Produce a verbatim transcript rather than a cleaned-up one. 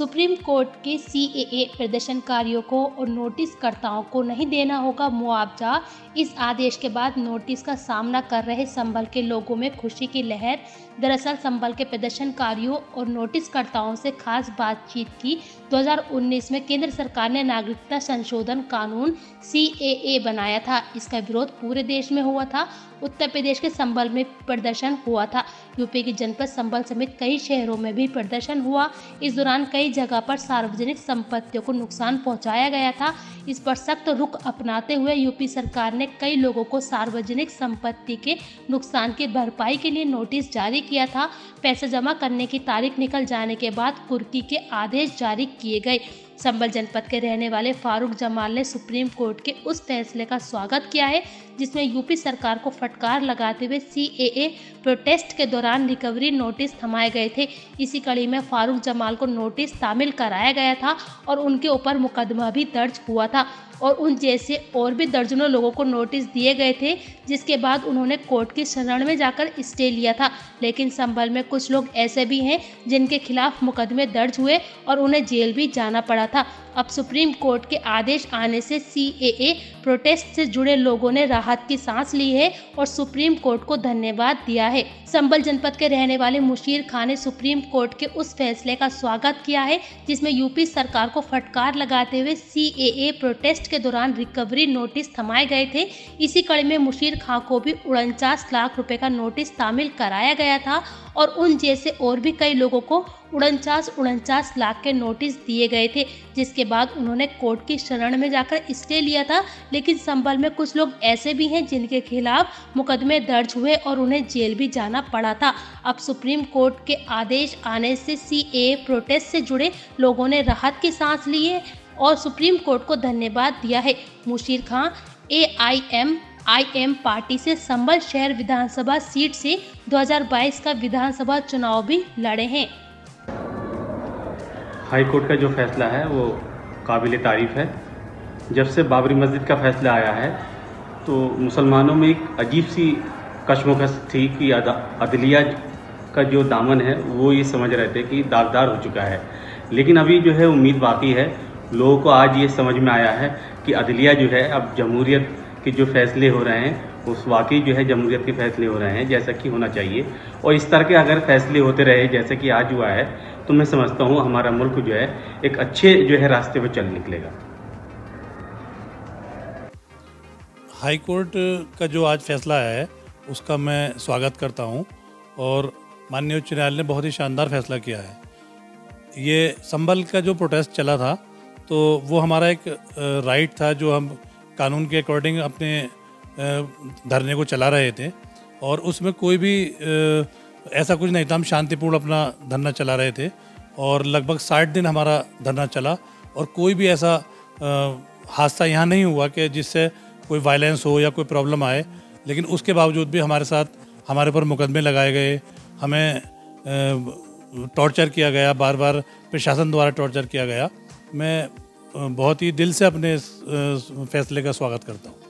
Supreme court के सी ए ए प्रदर्शनकारियों को और नोटिसकर्ताओं को नहीं देना होगा मुआवजा। इस आदेश के बाद नोटिस का सामना कर रहे संभल के लोगों में खुशी की लहर। दरअसल संभल के प्रदर्शनकारियों और नोटिसकर्ताओं से खास बातचीत की। दो हज़ार उन्नीस में केंद्र सरकार ने नागरिकता संशोधन कानून सी ए ए बनाया था। इसका विरोध पूरे देश में हुआ था। उत्तर प्रदेश के संभल में प्रदर्शन हुआ था। यूपी की जनपद संभल समेत कई शहरों में भी प्रदर्शन हुआ। इस दौरान कई जगह पर सार्वजनिक संपत्तियों को नुकसान पहुंचाया गया था। इस पर सख्त रुख अपनाते हुए यूपी सरकार ने कई लोगों को सार्वजनिक संपत्ति के नुकसान की भरपाई के लिए नोटिस जारी किया था। पैसा जमा करने की तारीख निकल जाने के बाद कुर्की के आदेश जारी किए गए। संभल जनपद के रहने वाले फारूक जमाल ने सुप्रीम कोर्ट के उस फैसले का स्वागत किया है जिसमें यूपी सरकार को फटकार लगाते हुए सी ए ए प्रोटेस्ट के दौरान रिकवरी नोटिस थमाए गए थे। इसी कड़ी में फारूक जमाल को नोटिस तामील कराया गया था और उनके ऊपर मुकदमा भी दर्ज हुआ था और उन जैसे और भी दर्जनों लोगों को नोटिस दिए गए थे, जिसके बाद उन्होंने कोर्ट की शरण में जाकर स्टे लिया था। लेकिन संभल में कुछ लोग ऐसे भी हैं जिनके खिलाफ मुकदमे दर्ज हुए और उन्हें जेल भी जाना पड़ा था। अब सुप्रीम कोर्ट के आदेश आने से सी ए ए प्रोटेस्ट से जुड़े लोगों ने राहत की सांस ली है और सुप्रीम कोर्ट को धन्यवाद दिया है। संभल जनपद के रहने वाले मुशीर खान ने सुप्रीम कोर्ट के उस फैसले का स्वागत किया है जिसमें यूपी सरकार को फटकार लगाते हुए सी ए ए प्रोटेस्ट के दौरान रिकवरी नोटिस थमाए गए थे। इसी कड़ी में मुशीर खान को भी उनचास लाख रुपए का नोटिस तामील कराया गया था और उन जैसे और भी कई लोगों को उनचास उनचास लाख के नोटिस दिए गए थे, जिसके बाद उन्होंने कोर्ट की शरण में जाकर स्टे लिया था। लेकिन संभल में कुछ लोग ऐसे भी हैं जिनके खिलाफ मुकदमे दर्ज हुए और उन्हें जेल भी जाना पड़ा था। अब सुप्रीम कोर्ट के आदेश आने से सी ए ए प्रोटेस्ट से जुड़े लोगों ने राहत की सांस ली है और सुप्रीम कोर्ट को धन्यवाद दिया है। Mushir Khan A I M I M party से संभल शहर विधानसभा सीट से दो हज़ार बाईस का विधानसभा चुनाव भी लड़े हैं। हाई कोर्ट का जो फैसला है वो काबिल तारीफ़ है। जब से बाबरी मस्जिद का फैसला आया है तो मुसलमानों में एक अजीब सी कशमकश थी कि अदलिया का जो दामन है वो ये समझ रहे थे कि दागदार हो चुका है। लेकिन अभी जो है उम्मीद बाकी है। लोगों को आज ये समझ में आया है कि अदलिया जो है अब जमहूरियत के जो फैसले हो रहे हैं उस वाकई जो है जमहूरियत के फैसले हो रहे हैं जैसा कि होना चाहिए। और इस तरह के अगर फैसले होते रहे जैसे कि आज हुआ है तो मैं समझता हूँ हमारा मुल्क जो है एक अच्छे जो है रास्ते पर चल निकलेगा। हाई कोर्ट का जो आज फैसला है उसका मैं स्वागत करता हूँ और माननीय उच्च न्यायालय ने बहुत ही शानदार फैसला किया है। ये संभल का जो प्रोटेस्ट चला था तो वो हमारा एक राइट था जो हम कानून के अकॉर्डिंग अपने धरने को चला रहे थे और उसमें कोई भी ऐसा कुछ नहीं था। हम शांतिपूर्ण अपना धरना चला रहे थे और लगभग साठ दिन हमारा धरना चला और कोई भी ऐसा हादसा यहाँ नहीं हुआ कि जिससे कोई वायलेंस हो या कोई प्रॉब्लम आए। लेकिन उसके बावजूद भी हमारे साथ हमारे पर मुकदमे लगाए गए, हमें टॉर्चर किया गया, बार बार प्रशासन द्वारा टॉर्चर किया गया। मैं बहुत ही दिल से अपने फैसले का स्वागत करता हूँ।